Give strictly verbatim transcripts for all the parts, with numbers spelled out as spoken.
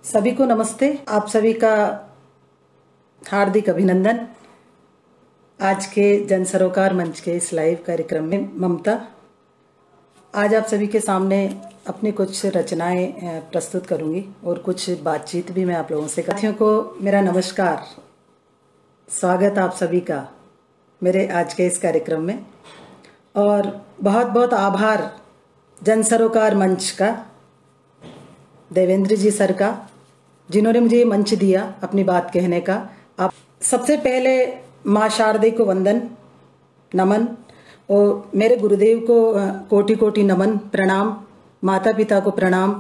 सभी को नमस्ते। आप सभी का हार्दिक अभिनंदन। आज के जन सरोकार मंच के इस लाइव कार्यक्रम में ममता आज आप सभी के सामने अपनी कुछ रचनाएं प्रस्तुत करूंगी और कुछ बातचीत भी मैं आप लोगों से। साथियों को मेरा नमस्कार, स्वागत आप सभी का मेरे आज के इस कार्यक्रम में, और बहुत बहुत आभार जन सरोकार मंच का, देवेंद्र जी सर का, जिन्होंने मुझे ये मंच दिया अपनी बात कहने का। आप सबसे पहले माँ शारदे को वंदन नमन, और मेरे गुरुदेव को कोटि कोटि नमन प्रणाम, माता पिता को प्रणाम,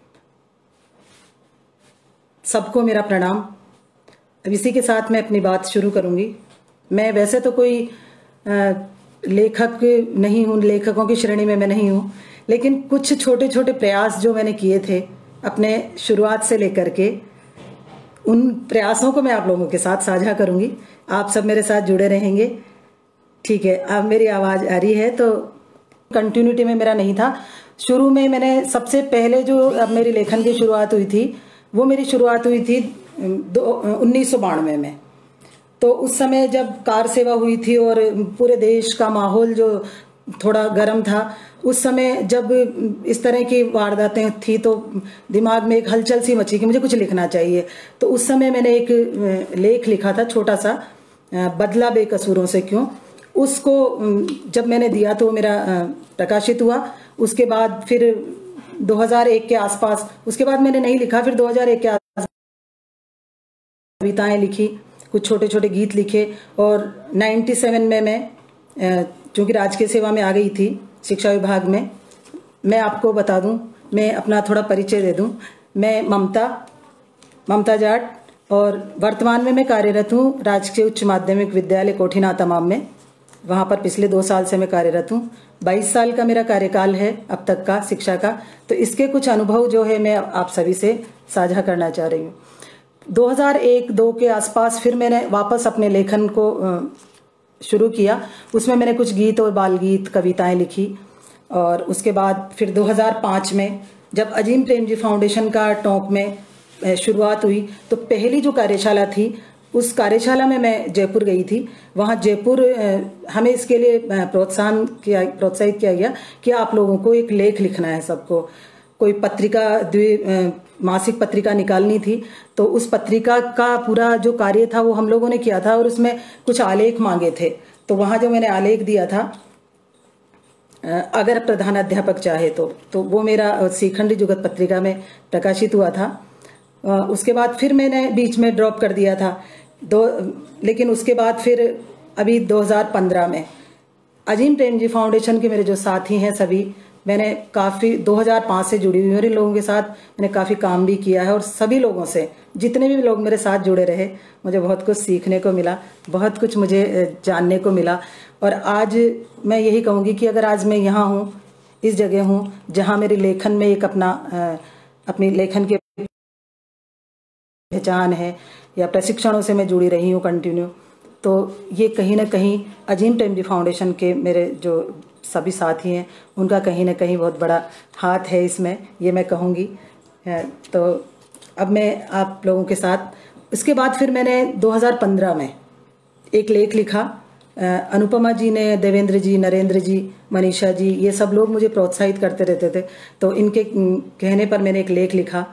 सबको मेरा प्रणाम। अब इसी के साथ मैं अपनी बात शुरू करूंगी। मैं वैसे तो कोई आ, लेखक नहीं हूँ, लेखकों की श्रेणी में मैं नहीं हूँ, लेकिन कुछ छोटे छोटे प्रयास जो मैंने किए थे अपने शुरुआत से लेकर के, उन प्रयासों को मैं आप लोगों के साथ साझा करूंगी। आप सब मेरे साथ जुड़े रहेंगे, ठीक है। अब मेरी आवाज़ आ रही है तो कंटिन्यूटी में मेरा नहीं था। शुरू में मैंने सबसे पहले जो अब मेरी लेखन की शुरुआत हुई थी, वो मेरी शुरुआत हुई थी उन्नीस सौ बानवे में। तो उस समय जब कार सेवा हुई थी और पूरे देश का माहौल जो थोड़ा गर्म था, उस समय जब इस तरह की वारदातें थी तो दिमाग में एक हलचल सी मची कि मुझे कुछ लिखना चाहिए। तो उस समय मैंने एक लेख लिखा था छोटा सा, बदला बेकसूरों से क्यों। उसको जब मैंने दिया तो मेरा प्रकाशित हुआ। उसके बाद फिर दो हज़ार एक के आसपास, उसके बाद मैंने नहीं लिखा। फिर दो हज़ार एक के आसपास कविताएं लिखी, कुछ छोटे छोटे गीत लिखे, और सत्तानवे में मैं चूँकि राजकीय सेवा में आ गई थी शिक्षा विभाग में। मैं आपको बता दूं, मैं अपना थोड़ा परिचय दे दूं। मैं ममता ममता जाट, और वर्तमान में मैं कार्यरत हूं राजकीय उच्च माध्यमिक विद्यालय कोठीना तमाम में। वहां पर पिछले दो साल से मैं कार्यरत हूं। बाईस साल का मेरा कार्यकाल है अब तक का शिक्षा का। तो इसके कुछ अनुभव जो है मैं आप सभी से साझा करना चाह रही हूँ। दो हज़ार एक दो के आसपास फिर मैंने वापस अपने लेखन को शुरू किया। उसमें मैंने कुछ गीत और बाल गीत कविताएं लिखी, और उसके बाद फिर दो हज़ार पाँच में जब अजीम प्रेमजी फाउंडेशन का टोंक में शुरुआत हुई, तो पहली जो कार्यशाला थी उस कार्यशाला में मैं जयपुर गई थी। वहाँ जयपुर हमें इसके लिए प्रोत्साहन किया प्रोत्साहित किया गया कि आप लोगों को एक लेख लिखना है, सबको कोई पत्रिका, द्वि मासिक पत्रिका निकालनी थी। तो उस पत्रिका का पूरा जो कार्य था वो हम लोगों ने किया था, और उसमें कुछ आलेख मांगे थे। तो वहाँ जो मैंने आलेख दिया था, अगर प्रधानाध्यापक चाहे तो तो वो मेरा श्रीखंडी जुगत पत्रिका में प्रकाशित हुआ था। उसके बाद फिर मैंने बीच में ड्रॉप कर दिया था दो, लेकिन उसके बाद फिर अभी दो हज़ार पंद्रह में अजीम प्रेमजी फाउंडेशन के मेरे जो साथी हैं सभी, मैंने काफ़ी दो हज़ार पाँच से जुड़ी हुई हूँ। इन लोगों के साथ मैंने काफ़ी काम भी किया है, और सभी लोगों से, जितने भी लोग मेरे साथ जुड़े रहे, मुझे बहुत कुछ सीखने को मिला, बहुत कुछ मुझे जानने को मिला। और आज मैं यही कहूँगी कि अगर आज मैं यहाँ हूँ, इस जगह हूँ जहाँ मेरे लेखन में एक अपना अपनी लेखन की पहचान है, या प्रशिक्षणों से मैं जुड़ी रही हूँ कंटिन्यू, तो ये कहीं ना कहीं अजीम प्रेमजी फाउंडेशन के मेरे जो सभी साथी हैं उनका कहीं ना कहीं बहुत बड़ा हाथ है इसमें, ये मैं कहूँगी। तो अब मैं आप लोगों के साथ, उसके बाद फिर मैंने दो हज़ार पंद्रह में एक लेख लिखा। अनुपमा जी ने, देवेंद्र जी, नरेंद्र जी, मनीषा जी, ये सब लोग मुझे प्रोत्साहित करते रहते थे। तो इनके कहने पर मैंने एक लेख लिखा,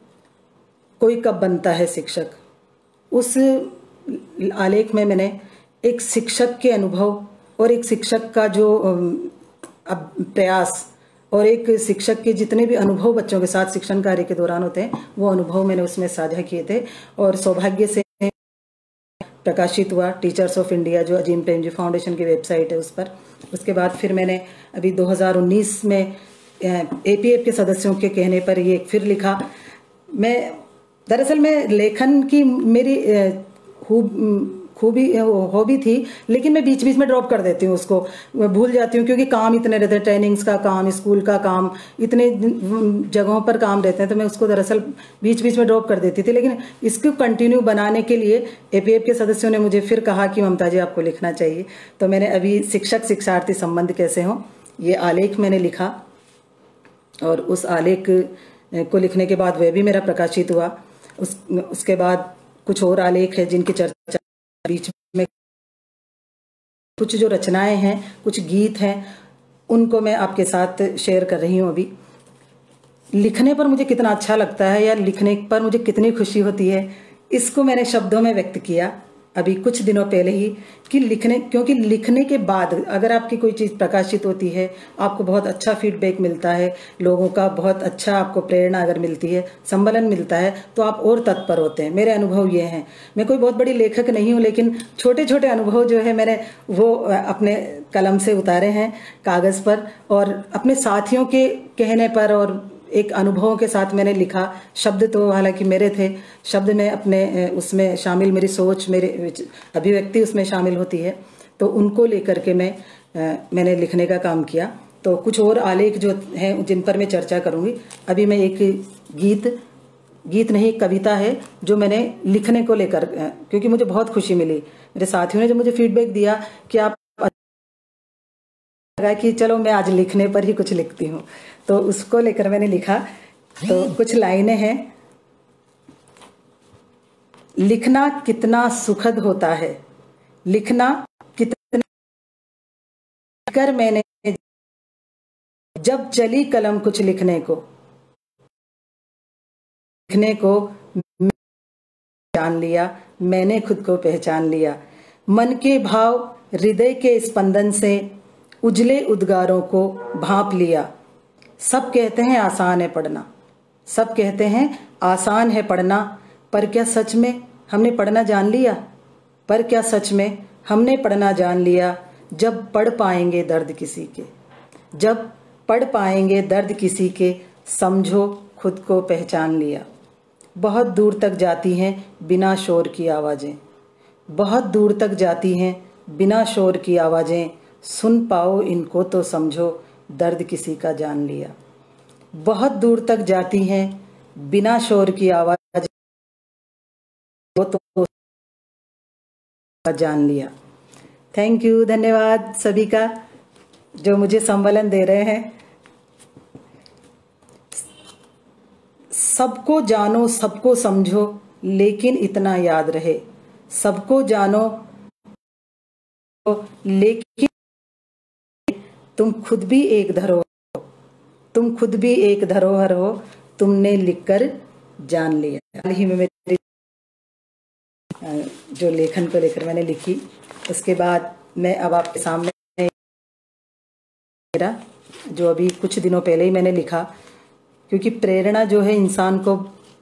कोई कब बनता है शिक्षक। उस आलेख में मैंने एक शिक्षक के अनुभव और एक शिक्षक का जो अब प्रयास, और एक शिक्षक के जितने भी अनुभव बच्चों के साथ शिक्षण कार्य के दौरान होते हैं, वो अनुभव मैंने उसमें साझा किए थे, और सौभाग्य से प्रकाशित हुआ टीचर्स ऑफ इंडिया, जो अजीम प्रेमजी फाउंडेशन की वेबसाइट है, उस पर। उसके बाद फिर मैंने अभी दो हज़ार उन्नीस में एपीएफ के सदस्यों के कहने पर ये फिर लिखा। मैं दरअसल मैं लेखन की मेरी खूब खूबी हॉबी थी, लेकिन मैं बीच बीच में ड्रॉप कर देती हूँ, उसको भूल जाती हूँ, क्योंकि काम इतने रहते हैं, ट्रेनिंग्स का काम, स्कूल का काम, इतने जगहों पर काम रहते हैं, तो मैं उसको दरअसल बीच बीच में ड्रॉप कर देती थी। लेकिन इसको कंटिन्यू बनाने के लिए एपीएफ के सदस्यों ने मुझे फिर कहा कि ममता जी आपको लिखना चाहिए। तो मैंने अभी शिक्षक शिक्षार्थी संबंध कैसे हों, ये आलेख मैंने लिखा, और उस आलेख को लिखने के बाद वह भी मेरा प्रकाशित हुआ। उस उसके बाद कुछ और आलेख है जिनकी चर्चा बीच में, कुछ जो रचनाएं हैं, कुछ गीत हैं, उनको मैं आपके साथ शेयर कर रही हूँ। अभी लिखने पर मुझे कितना अच्छा लगता है या लिखने पर मुझे कितनी खुशी होती है, इसको मैंने शब्दों में व्यक्त किया अभी कुछ दिनों पहले ही कि लिखने, क्योंकि लिखने के बाद अगर आपकी कोई चीज़ प्रकाशित होती है, आपको बहुत अच्छा फीडबैक मिलता है, लोगों का बहुत अच्छा आपको प्रेरणा अगर मिलती है, संबलन मिलता है, तो आप और तत्पर होते हैं। मेरे अनुभव ये हैं। मैं कोई बहुत बड़ी लेखक नहीं हूँ, लेकिन छोटे छोटे अनुभव जो है मैंने वो अपने कलम से उतारे हैं कागज़ पर, और अपने साथियों के कहने पर और एक अनुभवों के साथ मैंने लिखा। शब्द तो हालांकि मेरे थे, शब्द में अपने उसमें शामिल, मेरी सोच, मेरी अभिव्यक्ति उसमें शामिल होती है, तो उनको लेकर के मैं मैंने लिखने का काम किया। तो कुछ और आलेख जो हैं जिन पर मैं चर्चा करूंगी। अभी मैं एक गीत गीत नहीं कविता है जो मैंने लिखने को लेकर, क्योंकि मुझे बहुत खुशी मिली, मेरे साथियों ने जब मुझे फीडबैक दिया कि आप लगा कि चलो मैं आज लिखने पर ही कुछ लिखती हूँ, तो उसको लेकर मैंने लिखा। तो कुछ लाइनें हैं। लिखना कितना सुखद होता है, लिखना कितना कर मैंने जब चली कलम कुछ लिखने को, लिखने को जान लिया, मैंने खुद को पहचान लिया। मन के भाव हृदय के स्पंदन से उजले उद्गारों को भांप लिया। सब कहते हैं आसान है पढ़ना, सब कहते हैं आसान है पढ़ना, पर क्या सच में हमने पढ़ना जान लिया? पर क्या सच में हमने पढ़ना जान लिया? जब पढ़ पाएंगे दर्द किसी के, जब पढ़ पाएंगे दर्द किसी के, समझो खुद को पहचान लिया। बहुत दूर तक जाती हैं बिना शोर की आवाज़ें, बहुत दूर तक जाती हैं बिना शोर की आवाज़ें, सुन पाओ इनको तो समझो दर्द किसी का जान लिया। बहुत दूर तक जाती हैं बिना शोर की आवाज़ें, तो जान लिया। थैंक यू, धन्यवाद सभी का जो मुझे संबलन दे रहे हैं। सबको जानो सबको समझो लेकिन इतना याद रहे, सबको जानो लेकिन तुम खुद भी एक धरोहर हो, तुम खुद भी एक धरोहर हो, तुमने लिखकर जान लिया। हाल ही में मेरी जो लेखन को लेकर मैंने लिखी, उसके बाद मैं अब आपके सामने मेरा जो अभी कुछ दिनों पहले ही मैंने लिखा, क्योंकि प्रेरणा जो है इंसान को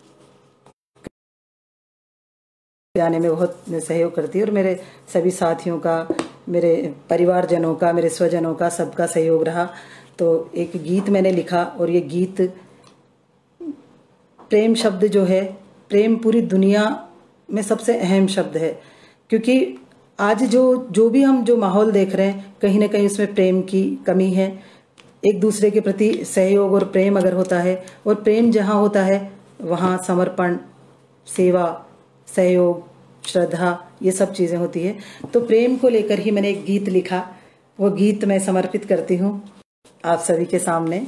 जाने में बहुत सहयोग करती है, और मेरे सभी साथियों का, मेरे परिवारजनों का, मेरे स्वजनों का, सबका सहयोग रहा। तो एक गीत मैंने लिखा, और ये गीत प्रेम शब्द जो है, प्रेम पूरी दुनिया में सबसे अहम शब्द है, क्योंकि आज जो जो भी हम जो माहौल देख रहे हैं, कहीं ना कहीं उसमें प्रेम की कमी है। एक दूसरे के प्रति सहयोग और प्रेम अगर होता है, और प्रेम जहाँ होता है वहाँ समर्पण, सेवा, सहयोग, श्रद्धा, ये सब चीज़ें होती है। तो प्रेम को लेकर ही मैंने एक गीत लिखा, वो गीत मैं समर्पित करती हूँ आप सभी के सामने।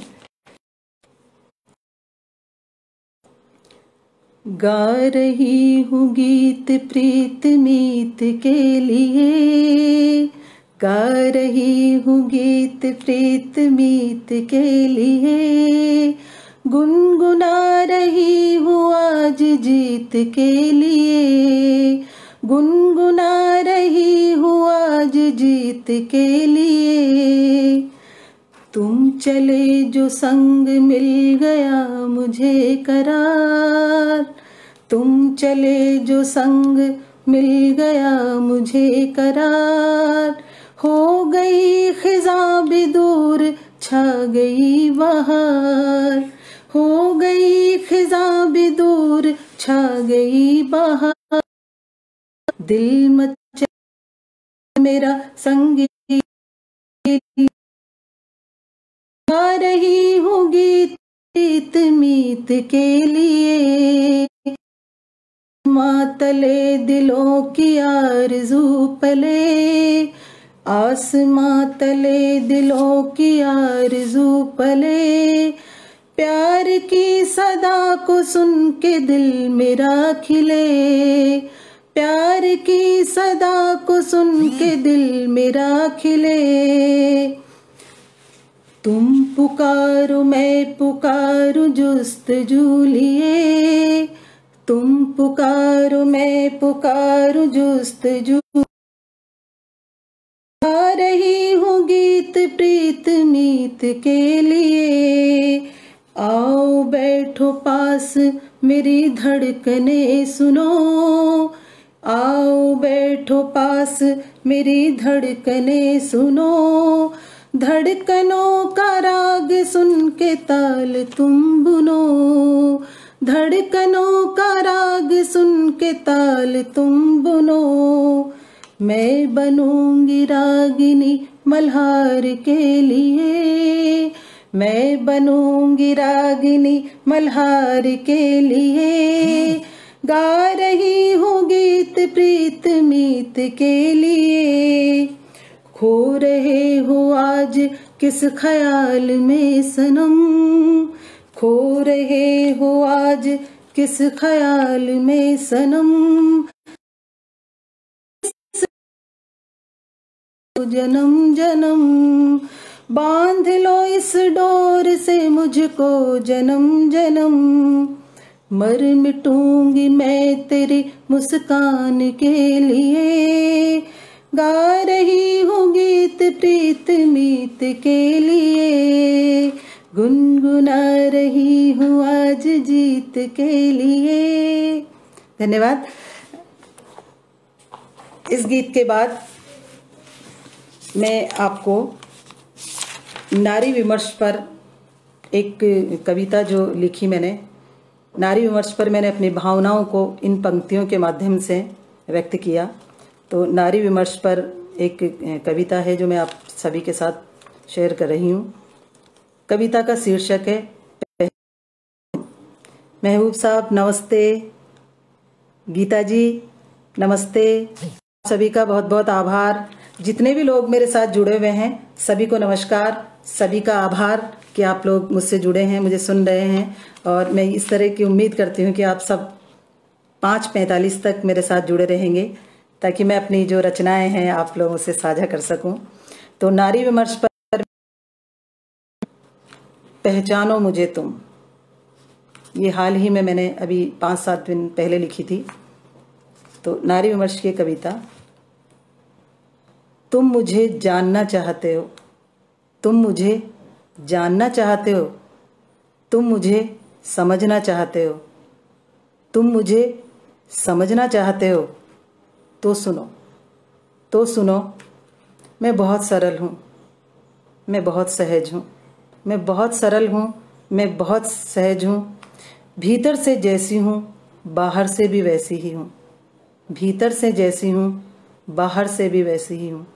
गा रही हूँ गीत प्रीत मीत के लिए, गा रही हूँ गीत प्रीत मीत के लिए, गुनगुना रही हूँ आज जीत के लिए, गुनगुना रही हूँ आज जीत के लिए। तुम चले जो संग मिल गया मुझे करार, तुम चले जो संग मिल गया मुझे करार, हो गई खिज़ां भी दूर छा गई बहार, हो गई खिज़ां भी दूर छा गई बहार, दिल मचा मेरा संगी, गा रही हूँ गीत प्रीत मीत के लिए, मातले दिलों की आरज़ू पले, आसमां तले दिलों की आरज़ू पले, प्यार की सदा को सुन के दिल मेरा खिले, प्यार की सदा को सुन के दिल मेरा खिले। तुम पुकारो मैं पुकारू जुस्तजू लिए, तुम पुकारो मैं पुकारू जुस्तजू। गा रही हूँ गीत प्रीत मीत के लिए, आओ बैठो पास मेरी धड़कने सुनो, आओ बैठो पास मेरी धड़कने सुनो। धड़कनों का राग सुन के ताल तुम बुनो, धड़कनों का राग सुन के ताल तुम बुनो। मैं बनूंगी रागिनी मल्हार के लिए, मैं बनूंगी रागिनी मल्हार के लिए। गा रही हूँ गीत प्रीत मीत के लिए, खो रहे हो आज किस ख्याल में सनम, खो रहे हो आज किस ख्याल में सनम। जन्म जन्म बांध लो इस डोर से मुझको जन्म जन्म, मर मिटूंगी मैं तेरी मुस्कान के लिए। गा रही हूँ गीत प्रीत मीत के लिए, गुनगुना रही हूँ आज जीत के लिए। धन्यवाद। इस गीत के बाद मैं आपको नारी विमर्श पर एक कविता जो लिखी मैंने, नारी विमर्श पर मैंने अपनी भावनाओं को इन पंक्तियों के माध्यम से व्यक्त किया। तो नारी विमर्श पर एक कविता है जो मैं आप सभी के साथ शेयर कर रही हूँ। कविता का शीर्षक है महबूब साहब नमस्ते, गीता जी नमस्ते, सभी का बहुत बहुत आभार। जितने भी लोग मेरे साथ जुड़े हुए हैं सभी को नमस्कार, सभी का आभार कि आप लोग मुझसे जुड़े हैं, मुझे सुन रहे हैं। और मैं इस तरह की उम्मीद करती हूँ कि आप सब पाँच पैंतालीस तक मेरे साथ जुड़े रहेंगे ताकि मैं अपनी जो रचनाएं हैं आप लोगों से साझा कर सकूं। तो नारी विमर्श पर पहचानो मुझे तुम, ये हाल ही में मैंने अभी पाँच सात दिन पहले लिखी थी। तो नारी विमर्श की कविता। तुम मुझे जानना चाहते हो, तुम मुझे जानना चाहते हो, तुम मुझे समझना चाहते हो, तुम मुझे समझना चाहते हो, तो सुनो तो सुनो। मैं बहुत सरल हूँ, मैं बहुत सहज हूँ, मैं बहुत सरल हूँ, मैं बहुत सहज हूँ। भीतर से जैसी हूँ बाहर से भी वैसी ही हूँ, भीतर से जैसी हूँ बाहर से भी वैसी ही हूँ।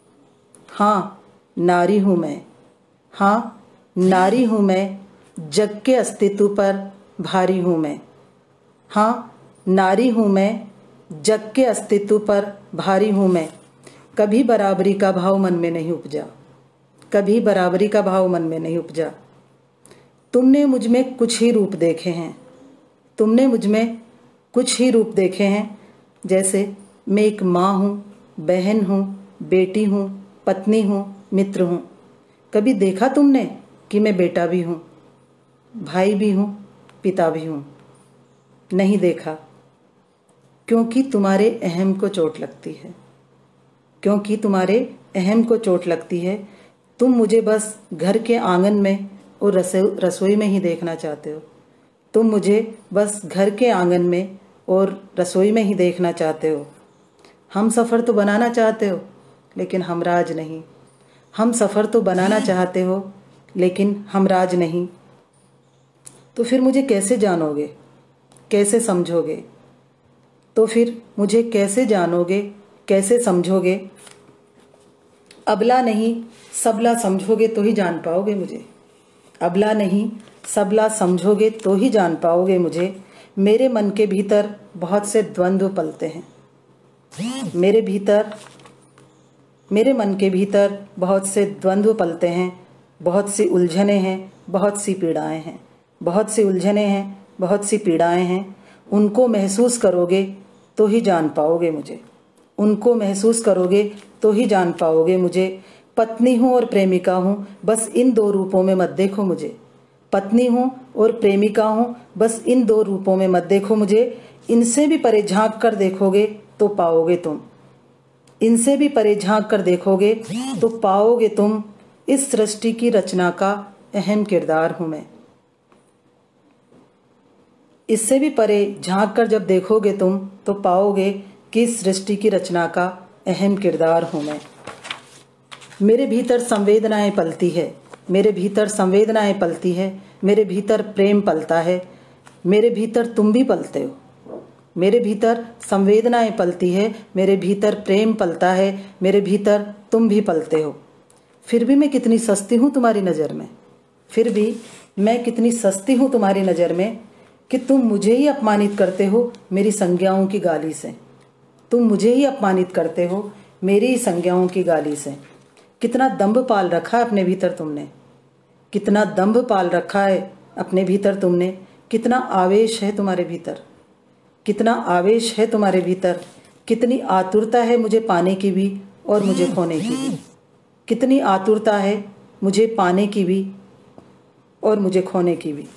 हाँ नारी हूँ मैं, हाँ नारी हूँ मैं, जग के अस्तित्व पर भारी हूँ मैं। हाँ नारी हूँ मैं, जग के अस्तित्व पर भारी हूँ मैं। कभी बराबरी का भाव मन में नहीं उपजा, कभी बराबरी का भाव मन में नहीं उपजा। तुमने मुझ में कुछ ही रूप देखे हैं, तुमने मुझ में कुछ ही रूप देखे हैं। जैसे मैं एक माँ हूँ, बहन हूँ, बेटी हूँ, पत्नी हूँ, मित्र हूँ। कभी देखा तुमने कि मैं बेटा भी हूँ, भाई भी हूँ, पिता भी हूँ? नहीं देखा, क्योंकि तुम्हारे अहम को चोट लगती है, क्योंकि तुम्हारे अहम को चोट लगती है। तुम मुझे बस घर के आंगन में और रसोई रसोई में ही देखना चाहते हो, तुम मुझे बस घर के आंगन में और रसोई में ही देखना चाहते हो। हम सफ़र तो बनाना चाहते हो लेकिन हमराज नहीं, हम सफ़र तो बनाना चाहते हो लेकिन हमराज नहीं। तो फिर मुझे कैसे जानोगे, कैसे समझोगे? तो फिर मुझे कैसे जानोगे, कैसे समझोगे? अबला नहीं सबला समझोगे तो ही जान पाओगे मुझे, अबला नहीं सबला समझोगे तो ही जान पाओगे मुझे। मेरे मन के भीतर बहुत से द्वंद्व पलते हैं, मेरे भीतर मेरे मन के भीतर बहुत से द्वंद्व पलते हैं, बहुत सी उलझनें हैं, बहुत सी पीड़ाएं हैं। बहुत सी उलझनें हैं, बहुत सी पीड़ाएं हैं। उनको महसूस करोगे तो ही जान पाओगे मुझे, उनको महसूस करोगे तो ही जान पाओगे मुझे। पत्नी हूँ और प्रेमिका हूँ, बस इन दो रूपों में मत देखो मुझे। पत्नी हूँ और प्रेमिका हूँ, बस इन दो रूपों में मत देखो मुझे। इनसे भी परे झांक कर देखोगे तो पाओगे तुम, इनसे भी परे झांक कर देखोगे तो पाओगे तुम। इस सृष्टि की रचना का अहम किरदार हूँ मैं। इससे भी परे झांक कर जब देखोगे तुम तो पाओगे कि इस सृष्टि की रचना का अहम किरदार हूँ मैं। मेरे भीतर संवेदनाएं पलती है, मेरे भीतर संवेदनाएं पलती है, मेरे भीतर प्रेम पलता है, मेरे भीतर तुम भी पलते हो। मेरे भीतर संवेदनाएं पलती है, मेरे भीतर प्रेम पलता है, मेरे भीतर तुम भी पलते हो। फिर भी मैं कितनी सस्ती हूँ तुम्हारी नज़र में, फिर भी मैं कितनी सस्ती हूँ तुम्हारी नज़र में कि तुम मुझे ही अपमानित करते हो मेरी संज्ञाओं की गाली से। तुम मुझे ही अपमानित करते हो मेरी ही संज्ञाओं की गाली से। कितना दंभ पाल रखा है अपने भीतर तुमने, कितना दंभ पाल रखा है अपने भीतर तुमने। कितना आवेश है तुम्हारे भीतर, कितना आवेश है तुम्हारे भीतर। कितनी आतुरता है मुझे पाने की भी और मुझे खोने की भी। कितनी आतुरता है मुझे पाने की भी और मुझे खोने की भी।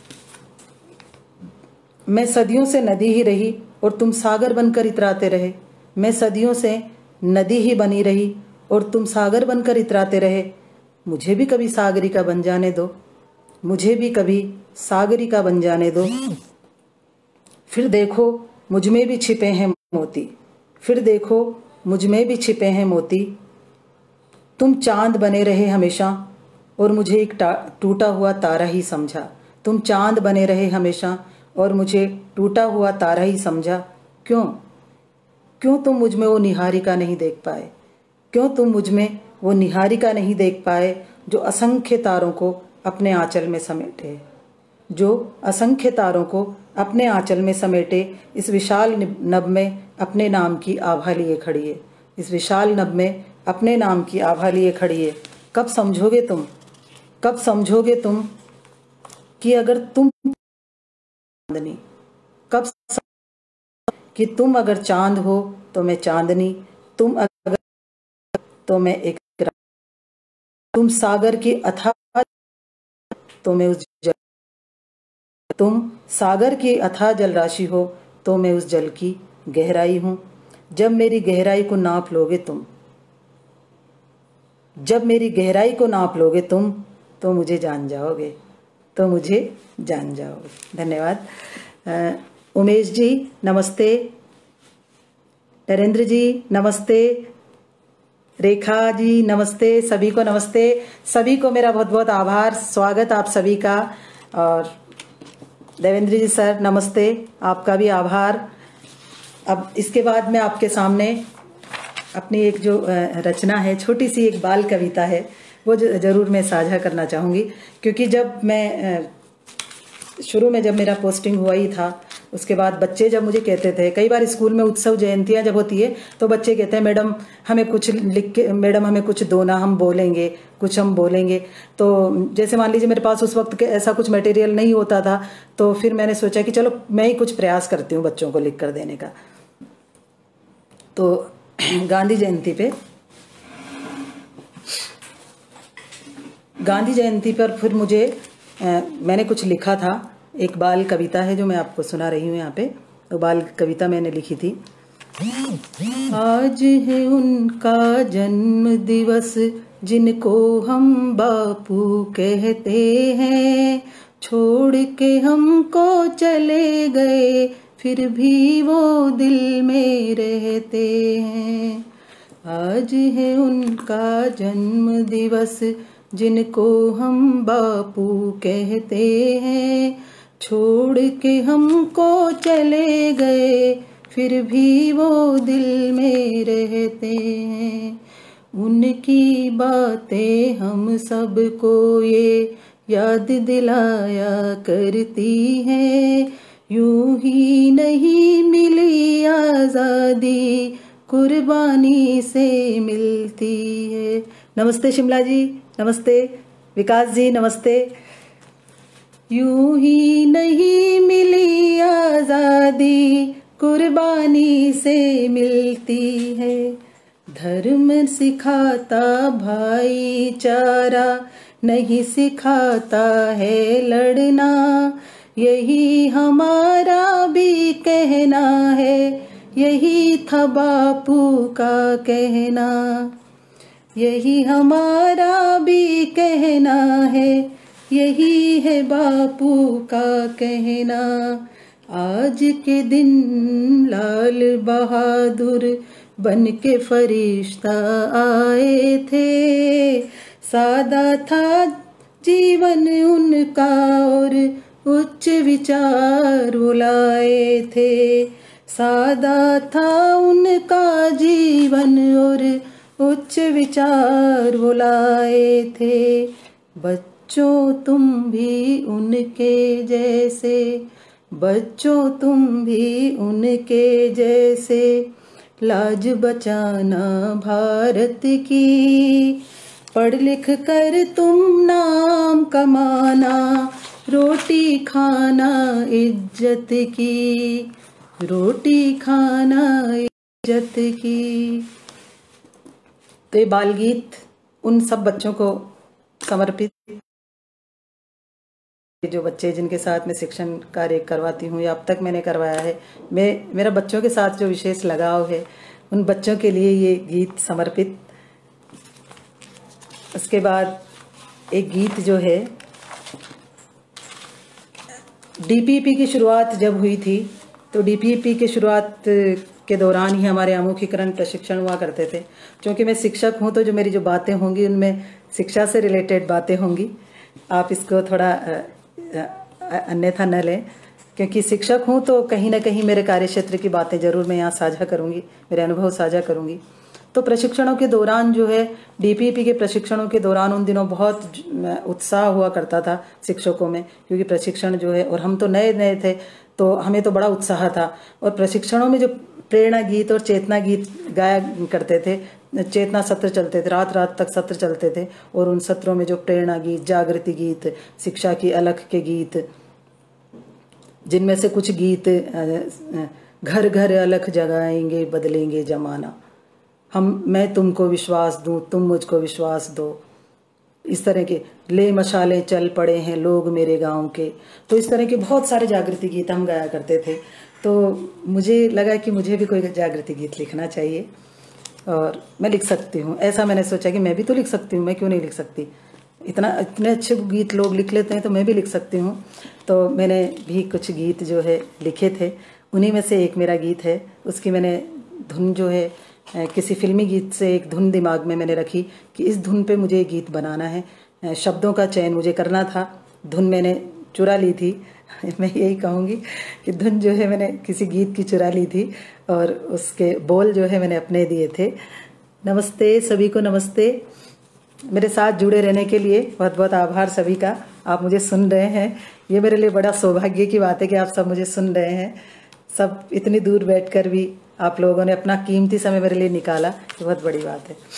मैं सदियों से नदी ही रही और तुम सागर बनकर इतराते रहे। मैं सदियों से नदी ही बनी रही और तुम सागर बनकर इतराते रहे। मुझे भी कभी सागरिका बन जाने दो, मुझे भी कभी सागरिका बन जाने दो। फिर देखो मुझ में भी छिपे हैं मोती, फिर देखो मुझ में भी छिपे हैं मोती। तुम चांद बने रहे हमेशा और मुझे एक टूटा हुआ तारा ही समझा। तुम चांद बने रहे हमेशा और मुझे टूटा हुआ तारा ही समझा। क्यों क्यों तुम मुझ में वो निहारिका नहीं देख पाए? क्यों तुम मुझ में वो निहारिका नहीं देख पाए जो असंख्य तारों को अपने आंचल में समेटे, जो असंख्य तारों को अपने आंचल में समेटे। इस विशाल नभ में अपने नाम की आभा लिए खड़ी है, इस विशाल नभ में अपने नाम की आभा लिए खड़ी है। कब समझोगे तुम, कब समझोगे तुम कि अगर तुम चांदनी, कब कि तुम अगर चांद हो तो मैं चांदनी, तुम अगर तो मैं एक, तुम सागर की अथाह तो मैं उस जल, तुम सागर की अथाह जल राशि हो तो मैं उस जल की गहराई हूँ। जब मेरी गहराई को नाप लोगे तुम, जब मेरी गहराई को नाप लोगे तुम तो मुझे जान जाओगे, तो मुझे जान जाओगे। धन्यवाद। उमेश जी नमस्ते, नरेंद्र जी नमस्ते, रेखा जी नमस्ते, सभी को नमस्ते। सभी को मेरा बहुत बहुत आभार, स्वागत आप सभी का। और देवेंद्र जी सर नमस्ते, आपका भी आभार। अब इसके बाद मैं आपके सामने अपनी एक जो रचना है, छोटी सी एक बाल कविता है, वो ज़रूर मैं साझा करना चाहूँगी। क्योंकि जब मैं शुरू में जब मेरा पोस्टिंग हुआ ही था, उसके बाद बच्चे जब मुझे कहते थे, कई बार स्कूल में उत्सव जयंतियाँ जब होती है तो बच्चे कहते हैं मैडम हमें कुछ लिख के, मैडम हमें कुछ दो ना, हम बोलेंगे, कुछ हम बोलेंगे। तो जैसे मान लीजिए मेरे पास उस वक्त ऐसा कुछ मटेरियल नहीं होता था, तो फिर मैंने सोचा कि चलो मैं ही कुछ प्रयास करती हूँ बच्चों को लिख कर देने का। तो गांधी जयंती पे गांधी जयंती पर फिर मुझे आ, मैंने कुछ लिखा था। एक बाल कविता है जो मैं आपको सुना रही हूँ यहाँ पे। तो बाल कविता मैंने लिखी थी। आज है उनका जन्म दिवस जिनको हम बापू कहते हैं, छोड़ के हमको चले गए फिर भी वो दिल में रहते हैं। आज है उनका जन्म दिवस जिनको हम बापू कहते हैं, छोड़ के हमको चले गए फिर भी वो दिल में रहते हैं। उनकी बातें हम सबको ये याद दिलाया करती हैं, यूं ही नहीं मिली आज़ादी कुर्बानी से मिलती है। नमस्ते शिमला जी, नमस्ते विकास जी, नमस्ते। यूं ही नहीं मिली आजादी, कुर्बानी से मिलती है। धर्म सिखाता भाईचारा, नहीं सिखाता है लड़ना। यही हमारा भी कहना है, यही था बापू का कहना। यही हमारा भी कहना है, यही है बापू का कहना। आज के दिन लाल बहादुर बन के फरिश्ता आए थे। सादा था जीवन उनका और उच्च विचार बुलाए थे। सादा था उनका जीवन और उच्च विचार बुलाए थे। बच्चों तुम भी उनके जैसे, बच्चों तुम भी उनके जैसे, लाज बचाना भारत की। पढ़ लिख कर तुम नाम कमाना, रोटी खाना इज्जत की, रोटी खाना इज्जत की। तो ये बाल गीत उन सब बच्चों को समर्पित, जो बच्चे जिनके साथ मैं शिक्षण कार्य करवाती हूँ या अब तक मैंने करवाया है, मैं मेरा बच्चों के साथ जो विशेष लगाव है, उन बच्चों के लिए ये गीत समर्पित। उसके बाद एक गीत जो है, डीपीपी की शुरुआत जब हुई थी तो डीपीपी के शुरुआत के दौरान ही हमारे अमुखीकरण प्रशिक्षण हुआ करते थे। क्योंकि मैं शिक्षक हूँ तो जो मेरी जो बातें होंगी उनमें शिक्षा से रिलेटेड बातें होंगी। आप इसको थोड़ा अन्यथा न लें, क्योंकि शिक्षक हूँ तो कहीं ना कहीं मेरे कार्य क्षेत्र की बातें जरूर मैं यहाँ साझा करूँगी, मेरे अनुभव साझा करूँगी। तो प्रशिक्षणों के दौरान जो है, डीपीपी के प्रशिक्षणों के दौरान उन दिनों बहुत उत्साह हुआ करता था शिक्षकों में, क्योंकि प्रशिक्षण जो है, और हम तो नए नए थे तो हमें तो बड़ा उत्साह था। और प्रशिक्षणों में जो प्रेरणा गीत और चेतना गीत गाया करते थे, चेतना सत्र चलते थे, रात रात तक सत्र चलते थे, और उन सत्रों में जो प्रेरणा गीत, जागृति गीत, शिक्षा की अलख के गीत, जिनमें से कुछ गीत घर घर अलख जगाएंगे बदलेंगे जमाना, हम मैं तुमको विश्वास दूं तुम मुझको विश्वास दो, इस तरह के, ले मशाले चल पड़े हैं लोग मेरे गांव के, तो इस तरह के बहुत सारे जागृति गीत हम गाया करते थे। तो मुझे लगा कि मुझे भी कोई जागृति गीत लिखना चाहिए और मैं लिख सकती हूँ। ऐसा मैंने सोचा कि मैं भी तो लिख सकती हूँ, मैं क्यों नहीं लिख सकती। इतना इतने अच्छे गीत लोग लिख लेते हैं तो मैं भी लिख सकती हूँ। तो मैंने भी कुछ गीत जो है लिखे थे, उन्हीं में से एक मेरा गीत है। उसकी मैंने धुन जो है, किसी फिल्मी गीत से एक धुन दिमाग में मैंने रखी कि इस धुन पे मुझे गीत बनाना है, शब्दों का चयन मुझे करना था। धुन मैंने चुरा ली थी, मैं यही कहूँगी कि धुन जो है मैंने किसी गीत की चुरा ली थी और उसके बोल जो है मैंने अपने दिए थे। नमस्ते सभी को, नमस्ते। मेरे साथ जुड़े रहने के लिए बहुत बहुत आभार सभी का। आप मुझे सुन रहे हैं, ये मेरे लिए बड़ा सौभाग्य की बात है कि आप सब मुझे सुन रहे हैं। सब इतनी दूर बैठकर भी आप लोगों ने अपना कीमती समय मेरे लिए निकाला, ये बहुत बड़ी बात है।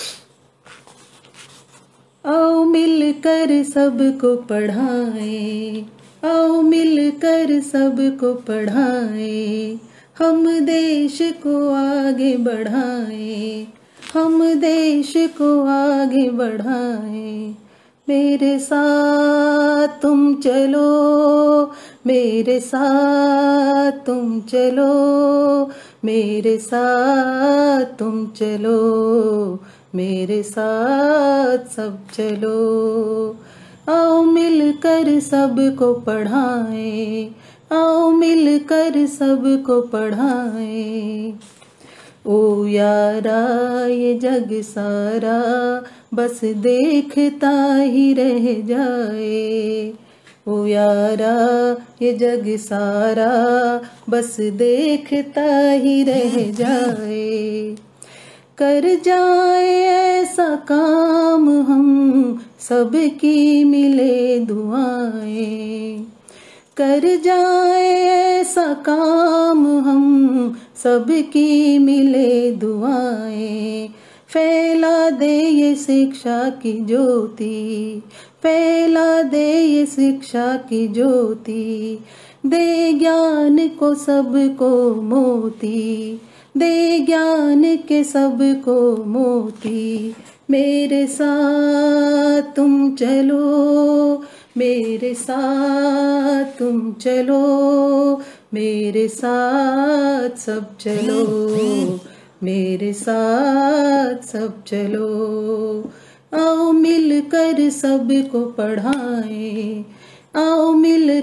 आओ मिलकर सबको पढ़ाएं, आओ मिलकर सबको पढ़ाएं, हम देश को आगे बढ़ाएं, हम देश को आगे बढ़ाएं। मेरे साथ तुम चलो, मेरे साथ तुम चलो, मेरे साथ तुम चलो, मेरे साथ सब चलो। आओ मिलकर सबको पढ़ाएं, आओ मिलकर सबको पढ़ाएं। ओ यारा ये जग सारा बस देखता ही रह जाए, ओ यारा ये जग सारा बस देखता ही रह जाए। कर जाए ऐसा काम हम सबकी मिले दुआएं, कर जाए ऐसा काम हम सबकी मिले दुआएं। फैला दे ये शिक्षा की ज्योति, फैला दे ये शिक्षा की ज्योति, दे ज्ञान को सबको मोती, दे ज्ञान के सबको मोती। मेरे साथ तुम चलो, मेरे साथ तुम चलो, मेरे साथ सब चलो, मेरे साथ सब चलो। आओ मिलकर सबको पढ़ाएं, आओ मिल।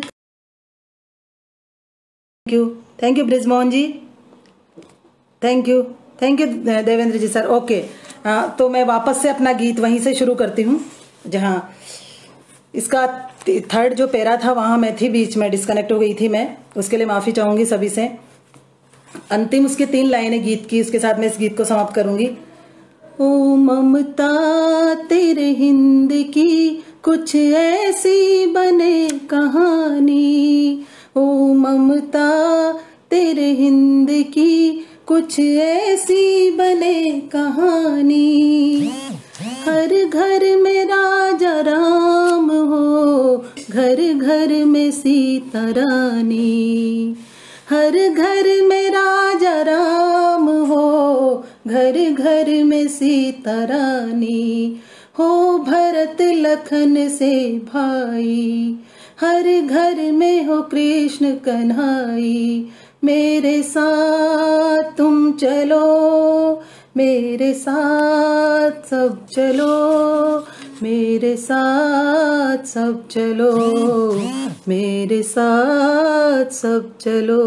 Thank you, thank you Brijmohan ji, thank you, thank you Devendra ji sir. Okay, आ, तो मैं वापस से अपना गीत वहीं से शुरू करती हूँ जहाँ इसका थर्ड जो पैरा था वहाँ मैं थी, बीच में डिस्कनेक्ट हो गई थी मैं, उसके लिए माफ़ी चाहूँगी सभी से। अंतिम उसके तीन लाइनें गीत की, उसके साथ मैं इस गीत को समाप्त करूँगी। ओ ममता तेरे हिंद की कुछ ऐसी बने कहानी, ओ ममता तेरे हिंद की कुछ ऐसी बने कहानी। हर घर में राजा राम हो, घर घर में सीता रानी, हर घर में राजा राम हो, घर घर में सीता रानी। हो भरत लखन से भाई, हर घर में हो कृष्ण कन्हाई। मेरे साथ तुम चलो, मेरे साथ सब चलो, मेरे साथ सब चलो, मेरे साथ सब चलो।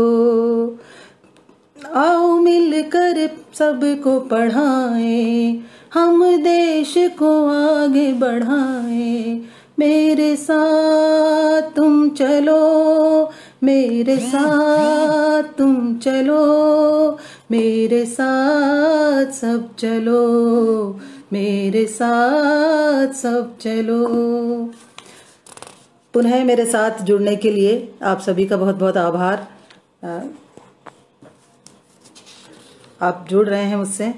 आओ मिलकर सबको पढ़ाएं, हम देश को आगे बढ़ाएं। मेरे साथ तुम चलो, मेरे साथ तुम चलो, मेरे साथ सब चलो, मेरे साथ सब चलो। पुनः मेरे साथ जुड़ने के लिए आप सभी का बहुत बहुत आभार। आप जुड़ रहे हैं मुझसे,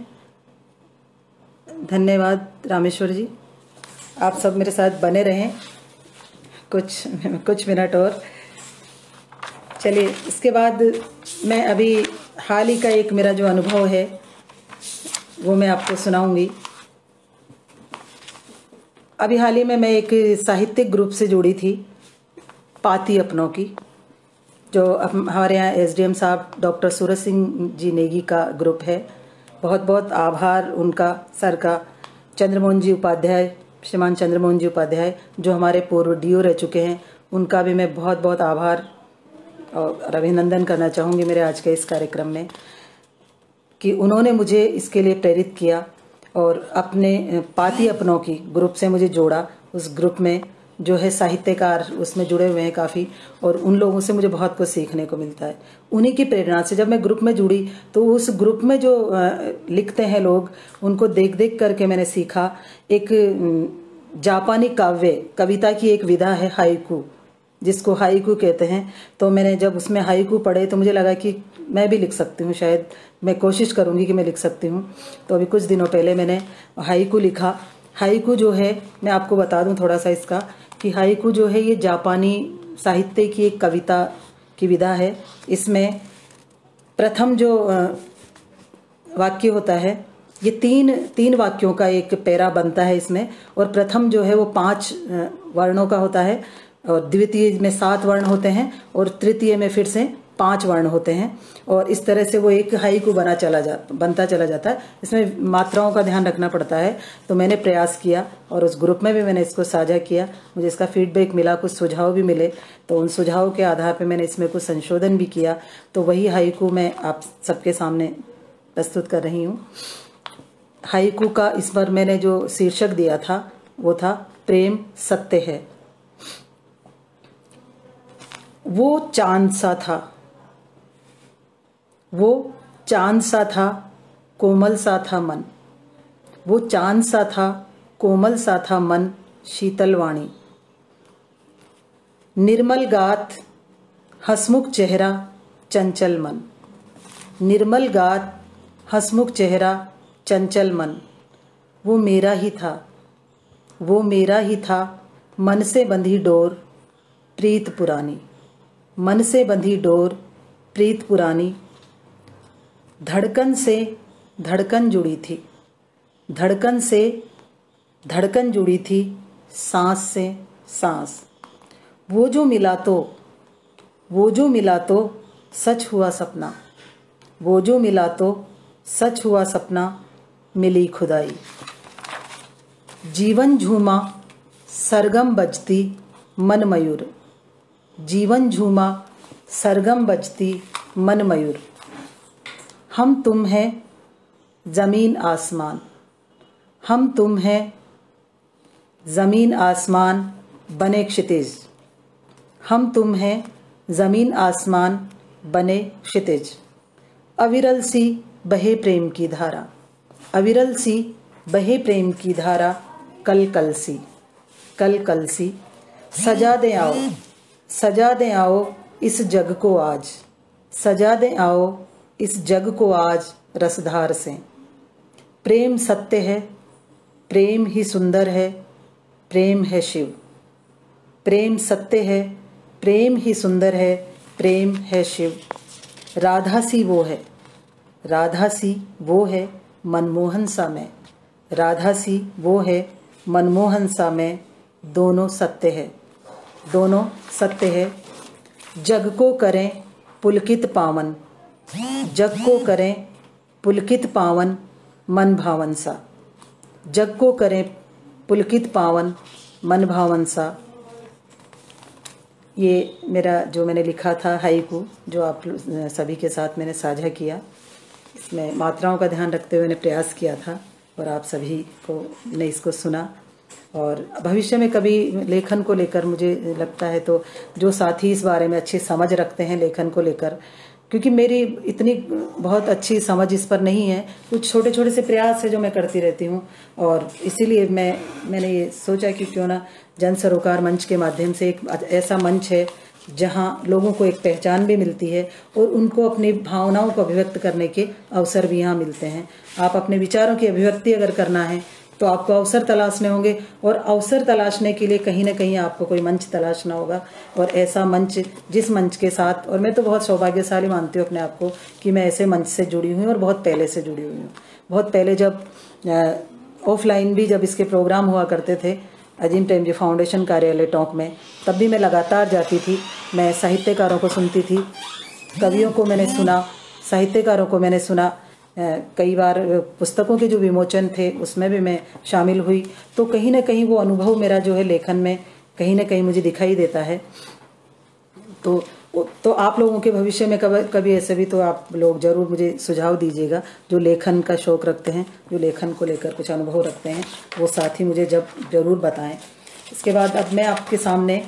धन्यवाद रामेश्वर जी। आप सब मेरे साथ बने रहें कुछ कुछ मिनट और। चलिए, इसके बाद मैं अभी हाल ही का एक मेरा जो अनुभव है वो मैं आपको सुनाऊंगी। अभी हाल ही में मैं एक साहित्यिक ग्रुप से जुड़ी थी, पाती अपनों की, जो हमारे यहाँ एसडीएम साहब डॉक्टर सूरज सिंह जी नेगी का ग्रुप है। बहुत बहुत आभार उनका, सर का, चंद्रमोहन जी उपाध्याय, श्रीमान चंद्रमोहन जी उपाध्याय जो हमारे पूर्व डीओ रह चुके हैं, उनका भी मैं बहुत बहुत आभार और अभिनंदन करना चाहूँगी मेरे आज के इस कार्यक्रम में, कि उन्होंने मुझे इसके लिए प्रेरित किया और अपने पाती अपनों की ग्रुप से मुझे जोड़ा। उस ग्रुप में जो है साहित्यकार उसमें जुड़े हुए हैं काफ़ी, और उन लोगों से मुझे बहुत कुछ सीखने को मिलता है। उन्हीं की प्रेरणा से जब मैं ग्रुप में जुड़ी तो उस ग्रुप में जो लिखते हैं लोग, उनको देख देख करके मैंने सीखा। एक जापानी काव्य कविता की एक विधा है हाइकू, जिसको हाइकू कहते हैं। तो मैंने जब उसमें हाइकू पढ़े तो मुझे लगा कि मैं भी लिख सकती हूँ, शायद मैं कोशिश करूँगी कि मैं लिख सकती हूँ। तो अभी कुछ दिनों पहले मैंने हाइकू लिखा। हाइकू जो है, मैं आपको बता दूँ थोड़ा सा इसका, कि हाइकू जो है ये जापानी साहित्य की एक कविता की विधा है। इसमें प्रथम जो वाक्य होता है, ये तीन तीन वाक्यों का एक पैरा बनता है इसमें, और प्रथम जो है वो पांच वर्णों का होता है, और द्वितीय में सात वर्ण होते हैं, और तृतीय में फिर से पांच वर्ण होते हैं। और इस तरह से वो एक हाइकू बना चला जा बनता चला जाता है। इसमें मात्राओं का ध्यान रखना पड़ता है। तो मैंने प्रयास किया और उस ग्रुप में भी मैंने इसको साझा किया। मुझे इसका फीडबैक मिला, कुछ सुझाव भी मिले, तो उन सुझावों के आधार पर मैंने इसमें कुछ संशोधन भी किया। तो वही हाइकू मैं आप सबके सामने प्रस्तुत कर रही हूँ। हाइकू का इस बार मैंने जो शीर्षक दिया था वो था प्रेम सत्य है। वो चांद सा था, वो चांद सा था, कोमल सा था मन। वो चांद सा था, कोमल सा था मन, शीतल वाणी। निर्मल गात, हसमुख चेहरा, चंचल मन। निर्मल गात, हसमुख चेहरा, चंचल मन। वो मेरा ही था, वो मेरा ही था, मन से बंधी डोर प्रीत पुरानी, मन से बंधी डोर प्रीत पुरानी, धड़कन से धड़कन जुड़ी थी, धड़कन से धड़कन जुड़ी थी, सांस से सांस। वो जो मिला तो वो जो मिला तो सच हुआ सपना, वो जो मिला तो सच हुआ सपना, मिली खुदाई। जीवन झूमा सरगम बजती मन मयूर, जीवन झूमा सरगम बजती मन मयूर। हम तुम हैं ज़मीन आसमान, हम तुम हैं ज़मीन आसमान बने क्षितिज, हम तुम हैं ज़मीन आसमान बने क्षितिज। अविरल सी बहे प्रेम की धारा, अविरल सी बहे प्रेम की धारा, कल कल सी कल कल सी। सजा दे आओ सजा दे आओ इस जग को आज, सजा दे आओ इस जग को आज रसधार से। प्रेम सत्य है, प्रेम ही सुंदर है, प्रेम है शिव। प्रेम सत्य है, प्रेम ही सुंदर है, प्रेम है शिव। राधा सी वो है, राधा सी वो है, मनमोहन सा मैं, राधा सी वो है, मनमोहन सा मैं। दोनों सत्य है, दोनों सत्य है। जग को करें पुलकित पावन, जग को करें पुलकित पावन, मन भावन सा। जग को करें पुलकित पावन, मन भावन सा। ये मेरा जो मैंने लिखा था हाइकू, जो आप सभी के साथ मैंने साझा किया, इसमें मात्राओं का ध्यान रखते हुए मैंने प्रयास किया था और आप सभी को ने इसको सुना। और भविष्य में कभी लेखन को लेकर मुझे लगता है तो जो साथी इस बारे में अच्छी समझ रखते हैं लेखन को लेकर, क्योंकि मेरी इतनी बहुत अच्छी समझ इस पर नहीं है, कुछ छोटे छोटे से प्रयास है जो मैं करती रहती हूँ, और इसीलिए मैं मैंने ये सोचा कि क्यों ना जन सरोकार मंच के माध्यम से एक ऐसा मंच है जहाँ लोगों को एक पहचान भी मिलती है और उनको अपनी भावनाओं को अभिव्यक्त करने के अवसर भी यहाँ मिलते हैं। आप अपने विचारों की अभिव्यक्ति अगर करना है तो आपको अवसर तलाशने होंगे, और अवसर तलाशने के लिए कहीं ना कहीं आपको कोई मंच तलाशना होगा। और ऐसा मंच, जिस मंच के साथ, और मैं तो बहुत सौभाग्यशाली मानती हूँ अपने आप को कि मैं ऐसे मंच से जुड़ी हुई हूँ और बहुत पहले से जुड़ी हुई हूँ। बहुत पहले जब ऑफलाइन भी जब इसके प्रोग्राम हुआ करते थे अजीम प्रेमजी फाउंडेशन कार्यालय टोंक में, तब भी मैं लगातार जाती थी। मैं साहित्यकारों को सुनती थी, कवियों को मैंने सुना, साहित्यकारों को मैंने सुना, कई बार पुस्तकों के जो विमोचन थे उसमें भी मैं शामिल हुई। तो कहीं ना कहीं वो अनुभव मेरा जो है लेखन में कहीं ना कहीं मुझे दिखाई देता है। तो तो आप लोगों के भविष्य में कभी कभी ऐसे भी तो आप लोग जरूर मुझे सुझाव दीजिएगा, जो लेखन का शौक़ रखते हैं, जो लेखन को लेकर कुछ अनुभव रखते हैं, वो साथी मुझे जब जरूर बताएं। इसके बाद अब मैं आपके सामने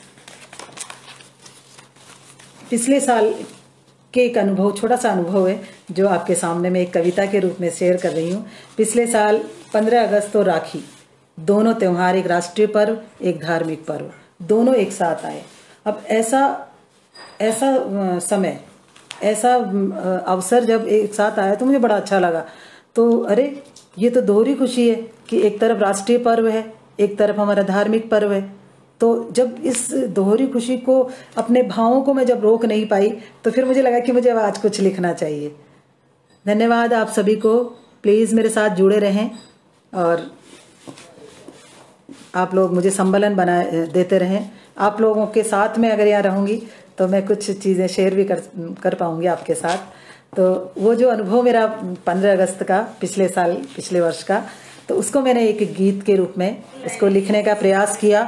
पिछले साल के एक अनुभव, छोटा सा अनुभव है जो आपके सामने मैं एक कविता के रूप में शेयर कर रही हूँ। पिछले साल पंद्रह अगस्त और राखी, दोनों त्यौहार, एक राष्ट्रीय पर्व एक धार्मिक पर्व, दोनों एक साथ आए। अब ऐसा ऐसा समय, ऐसा अवसर जब एक साथ आया तो मुझे बड़ा अच्छा लगा। तो अरे ये तो दोहरी खुशी है कि एक तरफ राष्ट्रीय पर्व है, एक तरफ हमारा धार्मिक पर्व है। तो जब इस दोहरी खुशी को, अपने भावों को मैं जब रोक नहीं पाई, तो फिर मुझे लगा कि मुझे अब आज कुछ लिखना चाहिए। धन्यवाद आप सभी को। प्लीज़ मेरे साथ जुड़े रहें और आप लोग मुझे संबलन बना देते रहें। आप लोगों के साथ में अगर यहाँ रहूँगी तो मैं कुछ चीज़ें शेयर भी कर कर पाऊँगी आपके साथ। तो वो जो अनुभव मेरा पंद्रह अगस्त का, पिछले साल, पिछले वर्ष का, तो उसको मैंने एक गीत के रूप में उसको लिखने का प्रयास किया।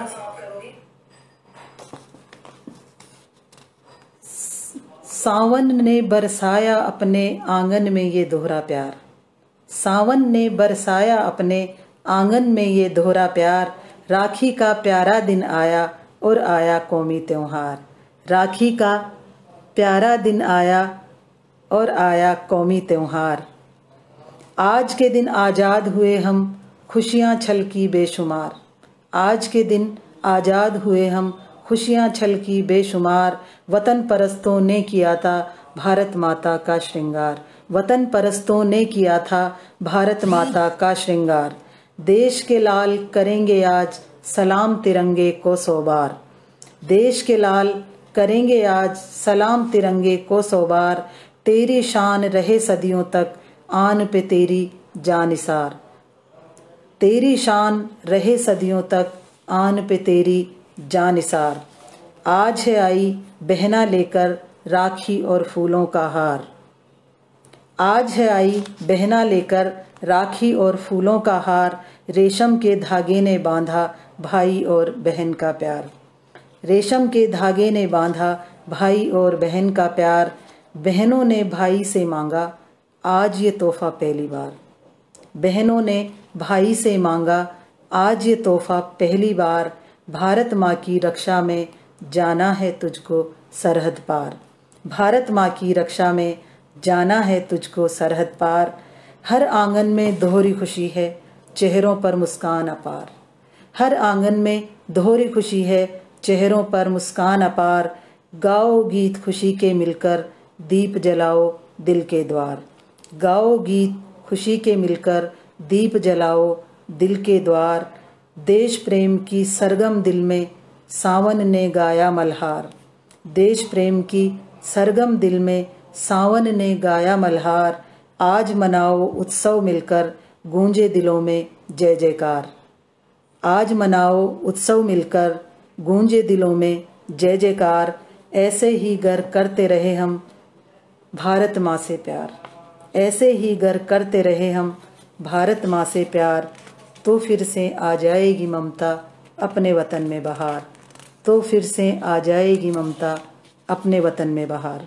सावन ने बरसाया अपने आंगन में ये दोहरा प्यार, सावन ने बरसाया अपने आंगन में ये दोहरा प्यार। राखी का प्यारा दिन आया और आया कौमी त्योहार, राखी का प्यारा दिन आया और आया कौमी त्योहार। आज के दिन आज़ाद हुए हम, खुशियाँ छलकी बेशुमार, आज के दिन आज़ाद हुए हम, खुशियाँ छलकी बेशुमार। वतन परस्तों ने किया था भारत माता का श्रृंगार, वतन परस्तों ने किया था भारत माता का श्रृंगार। देश के लाल करेंगे आज सलाम तिरंगे को सौ बार। देश के लाल करेंगे आज सलाम तिरंगे को सौ बार। तेरी शान रहे सदियों तक आन पे तेरी जानिसार। तेरी शान रहे सदियों तक आन पे तेरी जानिसार। आज है आई बहना लेकर राखी और फूलों का हार। आज है आई बहना लेकर राखी और फूलों का हार। रेशम के धागे ने बांधा भाई और बहन का प्यार। रेशम के धागे ने बांधा भाई और बहन का प्यार। बहनों ने भाई से मांगा आज ये तोहफा पहली बार। बहनों ने भाई से मांगा आज ये तोहफा पहली बार। भारत माँ की रक्षा में जाना है तुझको सरहद पार। भारत माँ की रक्षा में जाना है तुझको सरहद पार। हर आंगन में दोहरी खुशी है चेहरों पर मुस्कान अपार। हर आंगन में दोहरी खुशी है चेहरों पर मुस्कान अपार। गाओ गीत खुशी के मिलकर दीप जलाओ दिल के द्वार। गाओ गीत खुशी के मिलकर दीप जलाओ दिल के द्वार। देश प्रेम की सरगम दिल में सावन ने गाया मल्हार। देश प्रेम की सरगम दिल में सावन ने गाया मल्हार। आज मनाओ उत्सव मिलकर गूंजे दिलों में जय जयकार। आज मनाओ उत्सव मिलकर गूंजे दिलों में जय जयकार। ऐसे ही गर करते रहे हम भारत माँ से प्यार। ऐसे ही गर करते रहे हम भारत माँ से प्यार। तो फिर से आ जाएगी ममता अपने वतन में बहार। तो फिर से आ जाएगी ममता अपने वतन में बहार।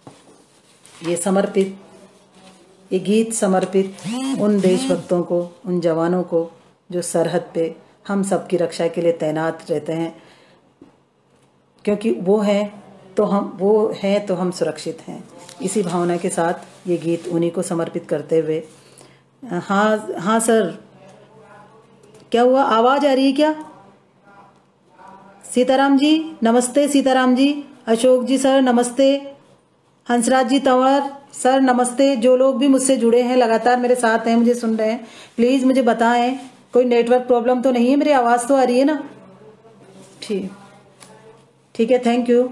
ये समर्पित ये गीत समर्पित उन देशभक्तों को, उन जवानों को जो सरहद पे हम सबकी रक्षा के लिए तैनात रहते हैं, क्योंकि वो हैं तो हम वो हैं तो हम सुरक्षित हैं। इसी भावना के साथ ये गीत उन्हीं को समर्पित करते हुए। हाँ हाँ सर, क्या हुआ? आवाज़ आ रही है क्या? सीताराम जी नमस्ते। सीताराम जी, अशोक जी सर नमस्ते। हंसराज जी तंवर सर नमस्ते। जो लोग भी मुझसे जुड़े हैं, लगातार मेरे साथ हैं, मुझे सुन रहे हैं, प्लीज़ मुझे बताएं कोई नेटवर्क प्रॉब्लम तो नहीं है? मेरी आवाज़ तो आ रही है ना? ठीक ठीक है, थैंक यू।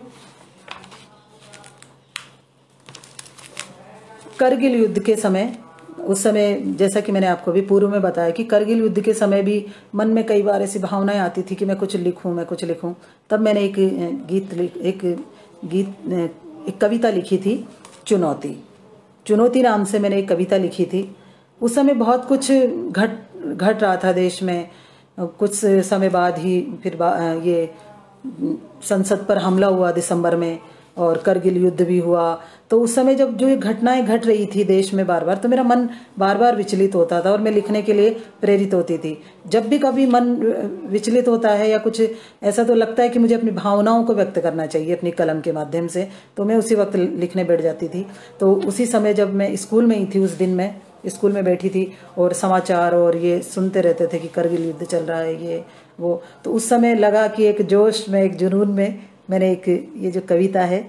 करगिल युद्ध के समय, उस समय जैसा कि मैंने आपको भी पूर्व में बताया कि करगिल युद्ध के समय भी मन में कई बार ऐसी भावनाएं आती थी कि मैं कुछ लिखूं मैं कुछ लिखूं। तब मैंने एक गीत एक गीत एक कविता लिखी थी, चुनौती। चुनौती नाम से मैंने एक कविता लिखी थी। उस समय बहुत कुछ घट घट रहा था देश में। कुछ समय बाद ही फिर ये संसद पर हमला हुआ दिसंबर में, और करगिल युद्ध भी हुआ। तो उस समय जब जो ये घटनाएं घट रही थी देश में बार बार, तो मेरा मन बार बार विचलित होता था और मैं लिखने के लिए प्रेरित होती थी। जब भी कभी मन विचलित होता है या कुछ ऐसा, तो लगता है कि मुझे अपनी भावनाओं को व्यक्त करना चाहिए अपनी कलम के माध्यम से, तो मैं उसी वक्त लिखने बैठ जाती थी। तो उसी समय जब मैं स्कूल में ही थी, उस दिन मैं स्कूल में बैठी थी और समाचार और ये सुनते रहते थे कि करगिल युद्ध चल रहा है ये वो, तो उस समय लगा कि एक जोश में, एक जुनून में मैंने एक ये जो कविता है।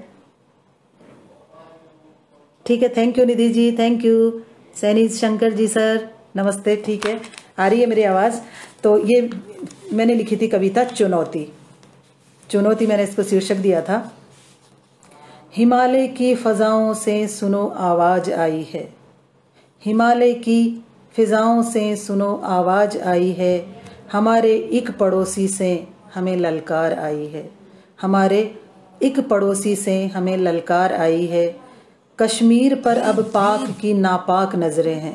ठीक है, thank you Nidhi ji, thank you. Saini Shankar ji sir नमस्ते। ठीक है, आ रही है मेरी आवाज़? तो ये मैंने लिखी थी कविता चुनौती। चुनौती मैंने इसको शीर्षक दिया था, हिमालय की फ़ज़ाओं से सुनो आवाज़ आई है। हिमालय की फ़िज़ाओं से सुनो आवाज़ आई है। हमारे एक पड़ोसी से हमें ललकार आई है। हमारे एक पड़ोसी से हमें ललकार आई है। कश्मीर पर अब पाक की नापाक नज़रें हैं।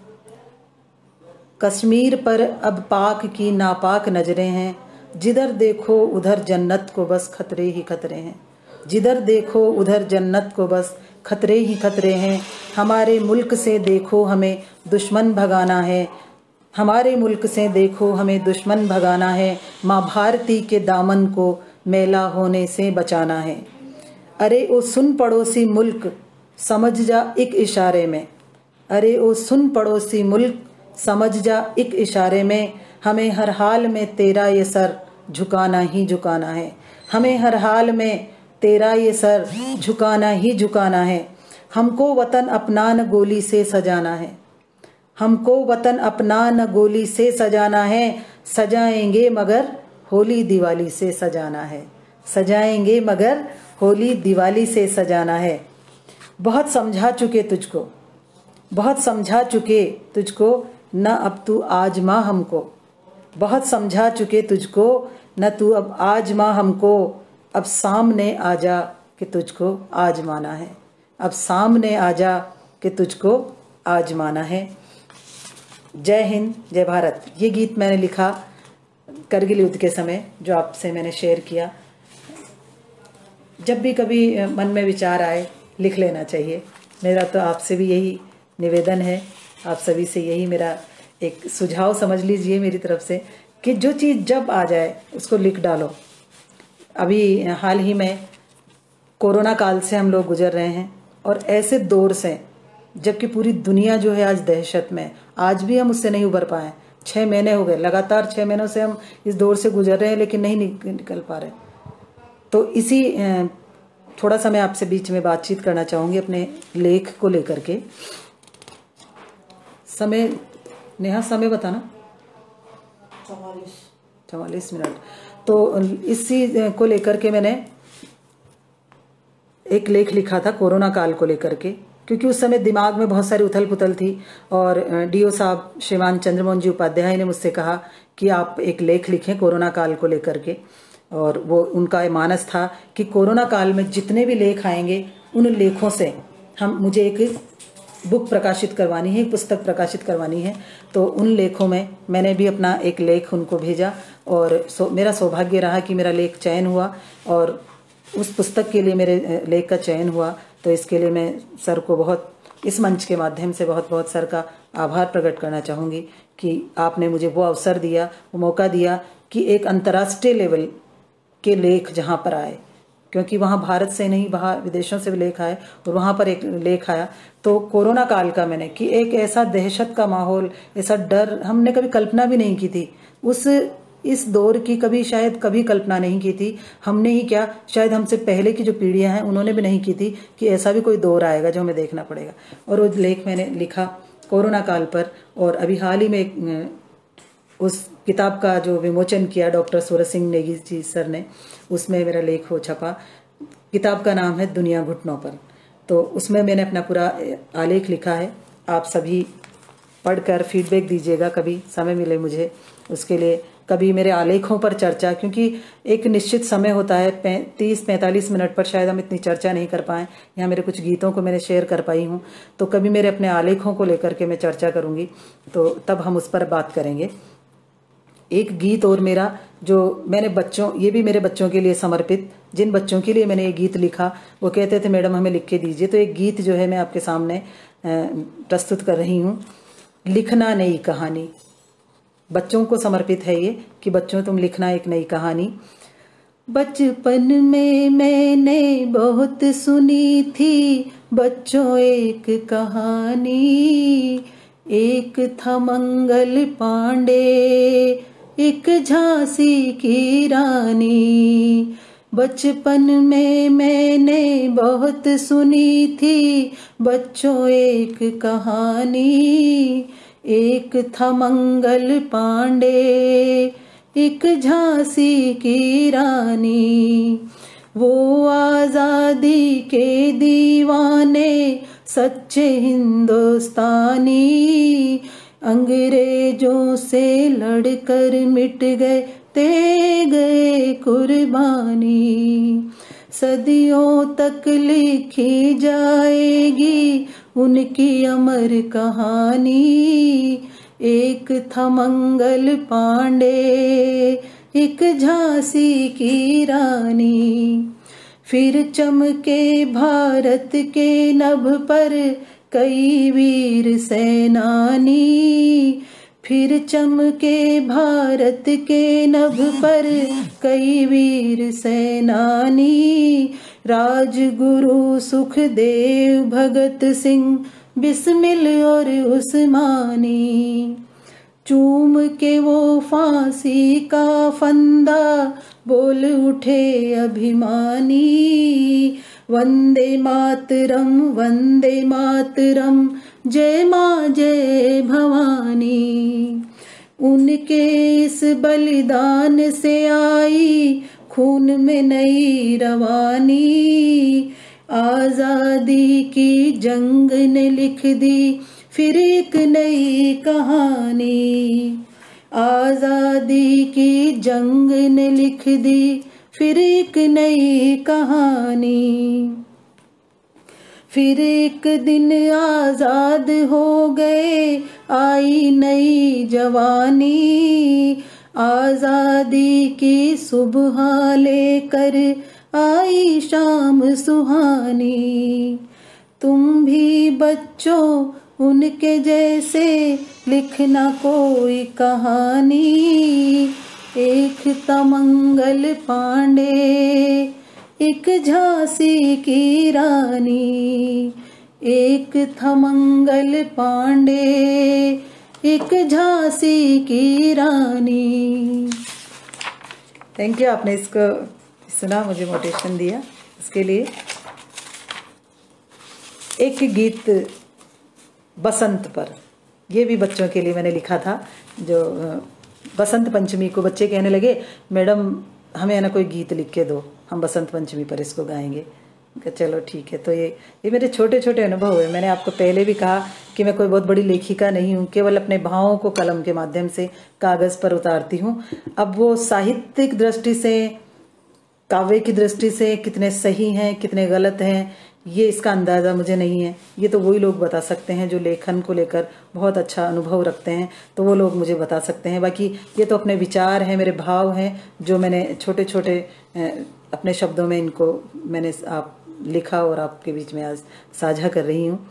कश्मीर पर अब पाक की नापाक नज़रें हैं। जिधर देखो उधर जन्नत को बस खतरे ही खतरे हैं। जिधर देखो उधर जन्नत को बस खतरे ही खतरे हैं। हमारे मुल्क से देखो हमें दुश्मन भगाना है। हमारे मुल्क से देखो हमें दुश्मन भगाना है। माँ भारती के दामन को मैला होने से बचाना है। अरे ओ सुन पड़ोसी मुल्क समझ जा एक इशारे में। अरे ओ सुन पड़ोसी मुल्क समझ जा एक इशारे में। हमें हर हाल में तेरा ये सर झुकाना ही झुकाना है। हमें हर हाल में तेरा ये सर झुकाना ही झुकाना है। हमको वतन अपना न गोली से सजाना है। हमको वतन अपना न गोली से सजाना है। सजाएंगे मगर होली दिवाली से सजाना है, सजाएंगे मगर होली दिवाली से सजाना है। बहुत समझा चुके तुझको, बहुत समझा चुके तुझको, न अब तू आजमा हमको। बहुत समझा चुके तुझको, न तू अब आजमा हमको। अब सामने आजा कि तुझको आजमाना है, अब सामने आजा कि तुझको आजमाना है। जय हिंद, जय भारत। ये गीत मैंने लिखा करगिल युद्ध के समय, जो आपसे मैंने शेयर किया। जब भी कभी मन में विचार आए लिख लेना चाहिए। मेरा तो आपसे भी यही निवेदन है, आप सभी से यही मेरा एक सुझाव समझ लीजिए मेरी तरफ से, कि जो चीज़ जब आ जाए उसको लिख डालो। अभी हाल ही में कोरोना काल से हम लोग गुजर रहे हैं, और ऐसे दौर से जबकि पूरी दुनिया जो है आज दहशत में, आज भी हम उससे नहीं उबर पाए। छः महीने हो गए, लगातार छः महीनों से हम इस दौर से गुजर रहे हैं, लेकिन नहीं निकल पा रहे। तो इसी थोड़ा सा मैं आपसे बीच में बातचीत करना चाहूँगी अपने लेख को लेकर के। समय नेहा, समय बताना। चवालीस चवालीस मिनट। तो इसी को लेकर के मैंने एक लेख लिखा था कोरोना काल को लेकर के, क्योंकि उस समय दिमाग में बहुत सारी उथल पुथल थी। और डीओ साहब श्रीमान चंद्रमोहन जी उपाध्याय ने मुझसे कहा कि आप एक लेख लिखें कोरोना काल को लेकर के, और वो उनका मानस था कि कोरोना काल में जितने भी लेख आएंगे उन लेखों से हम मुझे एक बुक प्रकाशित करवानी है, एक पुस्तक प्रकाशित करवानी है। तो उन लेखों में मैंने भी अपना एक लेख उनको भेजा, और सो मेरा सौभाग्य रहा कि मेरा लेख चयन हुआ, और उस पुस्तक के लिए मेरे लेख का चयन हुआ। तो इसके लिए मैं सर को बहुत, इस मंच के माध्यम से बहुत बहुत सर का आभार प्रकट करना चाहूँगी कि आपने मुझे वो अवसर दिया, वो मौका दिया कि एक अंतर्राष्ट्रीय लेवल के लेख जहाँ पर आए, क्योंकि वहाँ भारत से नहीं, वहाँ विदेशों से भी लेख आए, और वहाँ पर एक लेख आया। तो कोरोना काल का मैंने कि एक ऐसा दहशत का माहौल, ऐसा डर हमने कभी कल्पना भी नहीं की थी। उस इस दौर की कभी शायद कभी कल्पना नहीं की थी। हमने ही क्या, शायद हमसे पहले की जो पीढ़ियां हैं उन्होंने भी नहीं की थी कि ऐसा भी कोई दौर आएगा जो हमें देखना पड़ेगा। और वो लेख मैंने लिखा कोरोना काल पर, और अभी हाल ही में उस किताब का जो विमोचन किया डॉक्टर सूरज सिंह नेगी जी सर ने, उसमें मेरा लेख हो छपा। किताब का नाम है दुनिया घुटनों पर। तो उसमें मैंने अपना पूरा आलेख लिखा है। आप सभी पढ़कर फीडबैक दीजिएगा, कभी समय मिले मुझे उसके लिए। कभी मेरे आलेखों पर चर्चा, क्योंकि एक निश्चित समय होता है, तीस पैंतालीस मिनट पर शायद हम इतनी चर्चा नहीं कर पाएँ। यहाँ मेरे कुछ गीतों को मैंने शेयर कर पाई हूँ, तो कभी मेरे अपने आलेखों को लेकर के मैं चर्चा करूँगी, तो तब हम उस पर बात करेंगे। एक गीत और मेरा जो मैंने बच्चों, ये भी मेरे बच्चों के लिए समर्पित, जिन बच्चों के लिए मैंने ये गीत लिखा, वो कहते थे मैडम हमें लिख के दीजिए। तो एक गीत जो है मैं आपके सामने प्रस्तुत कर रही हूँ। लिखना नई कहानी, बच्चों को समर्पित है ये, कि बच्चों तुम लिखना एक नई कहानी। बचपन में मैंने बहुत सुनी थी बच्चों एक कहानी, एक था मंगल पांडे एक झांसी की रानी। बचपन में मैंने बहुत सुनी थी बच्चों एक कहानी, एक था मंगल पांडे एक झांसी की रानी। वो आजादी के दीवाने सच्चे हिंदुस्तानी, अंग्रेजों से लड़कर मिट गए दे गए कुर्बानी। सदियों तक लिखी जाएगी उनकी अमर कहानी, एक था मंगल पांडे एक झांसी की रानी। फिर चमके भारत के नभ पर कई वीर सेनानी, फिर चमके भारत के नभ पर कई वीर सेनानी। राजगुरु सुखदेव भगत सिंह बिस्मिल और उस्मानी, चूम के वो फांसी का फंदा बोल उठे अभिमानी। वंदे मातरम वंदे मातरम जय माँ जय भवानी। उनके इस बलिदान से आई खून में नई रवानी। आजादी की जंग ने लिख दी फिर एक नई कहानी। आजादी की जंग ने लिख दी फिर एक नई कहानी। फिर एक दिन आजाद हो गए, आई नई जवानी। आजादी की सुबह लेकर आई शाम सुहानी। तुम भी बच्चों उनके जैसे लिखना कोई कहानी। एक था मंगल पांडे, एक झांसी की रानी। एक था मंगल पांडे, एक झांसी की रानी। थैंक यू, आपने इसको सुना, मुझे मोटिवेशन दिया उसके लिए। एक गीत बसंत पर, ये भी बच्चों के लिए मैंने लिखा था। जो बसंत पंचमी को बच्चे कहने लगे, मैडम हमें है ना कोई गीत लिख के दो, हम बसंत पंचमी पर इसको गाएंगे। चलो ठीक है। तो ये ये मेरे छोटे छोटे अनुभव है। मैंने आपको पहले भी कहा कि मैं कोई बहुत बड़ी लेखिका नहीं हूँ, केवल अपने भावों को कलम के माध्यम से कागज़ पर उतारती हूँ। अब वो साहित्यिक दृष्टि से, काव्य की दृष्टि से कितने सही हैं कितने गलत हैं, ये इसका अंदाज़ा मुझे नहीं है। ये तो वही लोग बता सकते हैं जो लेखन को लेकर बहुत अच्छा अनुभव रखते हैं, तो वो लोग मुझे बता सकते हैं। बाकी ये तो अपने विचार हैं, मेरे भाव हैं, जो मैंने छोटे छोटे अपने शब्दों में इनको मैंने आप लिखा और आपके बीच में आज साझा कर रही हूँ।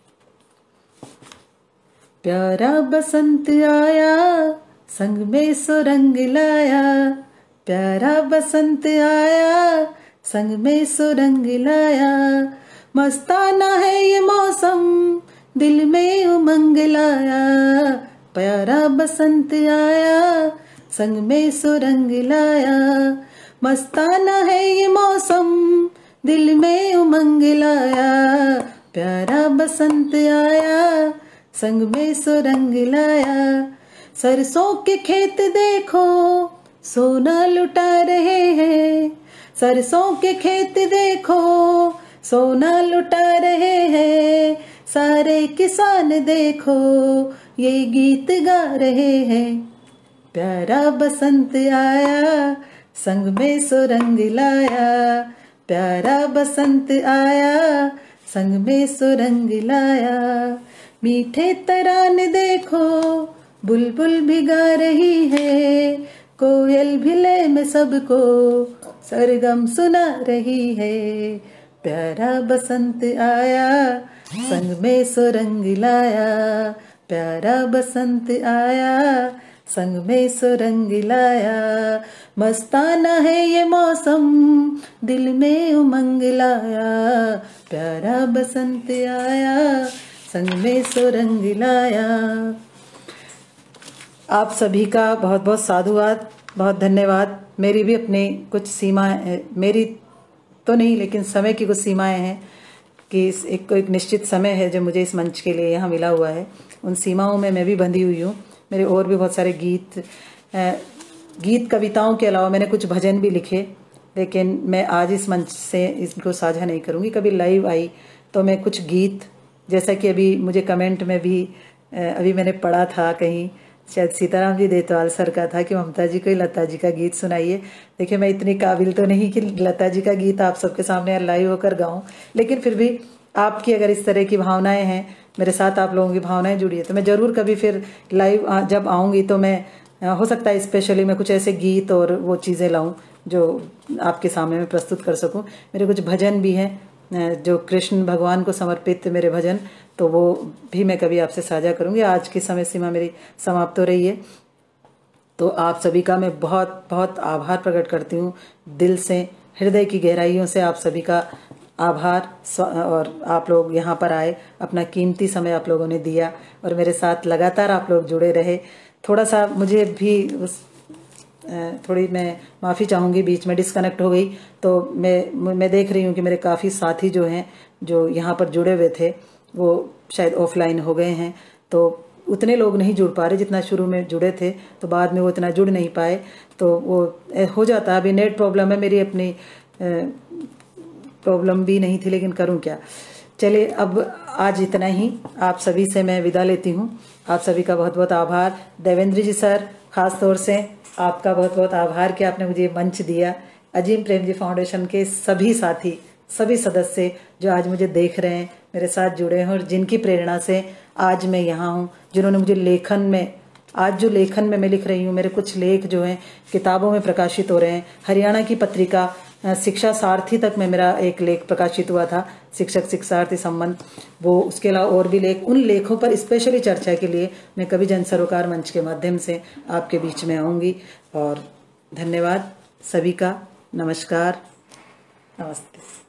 प्यारा बसंत आया, संग में सो रंग लाया। प्यारा बसंत आया, संग में सो रंग लाया। मस्ताना है ये मौसम, दिल में उमंग लाया। प्यारा बसंत आया, संग में सो रंग लाया। मस्ताना है ये मौसम, दिल में उमंग लाया। प्यारा बसंत आया, संग में सो रंग लाया। सरसों के खेत देखो, सोना लुटा रहे हैं। सरसों के खेत देखो, सोना लुटा रहे हैं। सारे किसान देखो, ये गीत गा रहे हैं। प्यारा बसंत आया, संग में सो रंग लाया। प्यारा बसंत आया, संग में सो रंग लाया। मीठे तराने देखो, बुलबुल भी गा रही है। कोयल भी लय में सबको सरगम सुना रही है। प्यारा बसंत आया, संग में सो रंग लाया। प्यारा बसंत आया, संग में सो रंग लाया। मस्ताना है ये मौसम, दिल में उमंग लाया। प्यारा बसंत आया, संग में सो रंग लाया। आप सभी का बहुत बहुत साधुवाद, बहुत धन्यवाद। मेरी भी अपनी कुछ सीमाएं, मेरी तो नहीं लेकिन समय की कुछ सीमाएं हैं कि इस एक को एक निश्चित समय है जो मुझे इस मंच के लिए यहाँ मिला हुआ है। उन सीमाओं में मैं भी बंधी हुई हूँ। मेरे और भी बहुत सारे गीत गीत कविताओं के अलावा मैंने कुछ भजन भी लिखे, लेकिन मैं आज इस मंच से इसको साझा नहीं करूँगी। कभी लाइव आई तो मैं कुछ गीत, जैसा कि अभी मुझे कमेंट में भी अभी मैंने पढ़ा था कहीं, शायद सीताराम जी देतवाल सर का था कि ममता जी को ही लता जी का गीत सुनाइए। देखिए मैं इतनी काबिल तो नहीं कि लता जी का गीत आप सबके सामने लाइव होकर गाऊं, लेकिन फिर भी आपकी अगर इस तरह की भावनाएं हैं, मेरे साथ आप लोगों की भावनाएं जुड़ी है, तो मैं ज़रूर कभी फिर लाइव जब आऊँगी तो मैं, हो सकता है स्पेशली मैं कुछ ऐसे गीत और वो चीज़ें लाऊँ जो आपके सामने मैं प्रस्तुत कर सकूँ। मेरे कुछ भजन भी हैं जो कृष्ण भगवान को समर्पित मेरे भजन, तो वो भी मैं कभी आपसे साझा करूँगी। आज की समय सीमा मेरी समाप्त हो रही है, तो आप सभी का मैं बहुत बहुत आभार प्रकट करती हूँ दिल से, हृदय की गहराइयों से। आप सभी का आभार। और आप लोग यहाँ पर आए, अपना कीमती समय आप लोगों ने दिया और मेरे साथ लगातार आप लोग जुड़े रहे। थोड़ा सा मुझे भी उस थोड़ी मैं माफ़ी चाहूँगी, बीच में डिस्कनेक्ट हो गई, तो मैं मैं देख रही हूँ कि मेरे काफ़ी साथी जो हैं जो यहाँ पर जुड़े हुए थे वो शायद ऑफलाइन हो गए हैं। तो उतने लोग नहीं जुड़ पा रहे जितना शुरू में जुड़े थे, तो बाद में वो इतना जुड़ नहीं पाए, तो वो हो जाता। अभी नेट प्रॉब्लम है, मेरी अपनी प्रॉब्लम भी नहीं थी, लेकिन करूं क्या। चलिए, अब आज इतना ही, आप सभी से मैं विदा लेती हूं। आप सभी का बहुत बहुत आभार। देवेंद्र जी सर, खास तौर से आपका बहुत बहुत आभार कि आपने मुझे मंच दिया। अजीम प्रेमजी फाउंडेशन के सभी साथी, सभी सदस्य जो आज मुझे देख रहे हैं, मेरे साथ जुड़े हैं और जिनकी प्रेरणा से आज मैं यहाँ हूँ, जिन्होंने मुझे लेखन में, आज जो लेखन में मैं लिख रही हूँ, मेरे कुछ लेख जो हैं किताबों में प्रकाशित हो रहे हैं। हरियाणा की पत्रिका शिक्षा सारथी तक में मेरा एक लेख प्रकाशित हुआ था, शिक्षक शिक्षार्थी संबंध, वो, उसके अलावा और भी लेख। उन लेखों पर स्पेशली चर्चा के लिए मैं कभी जन सरोकार मंच के माध्यम से आपके बीच में आऊँगी। और धन्यवाद सभी का, नमस्कार, नमस्ते।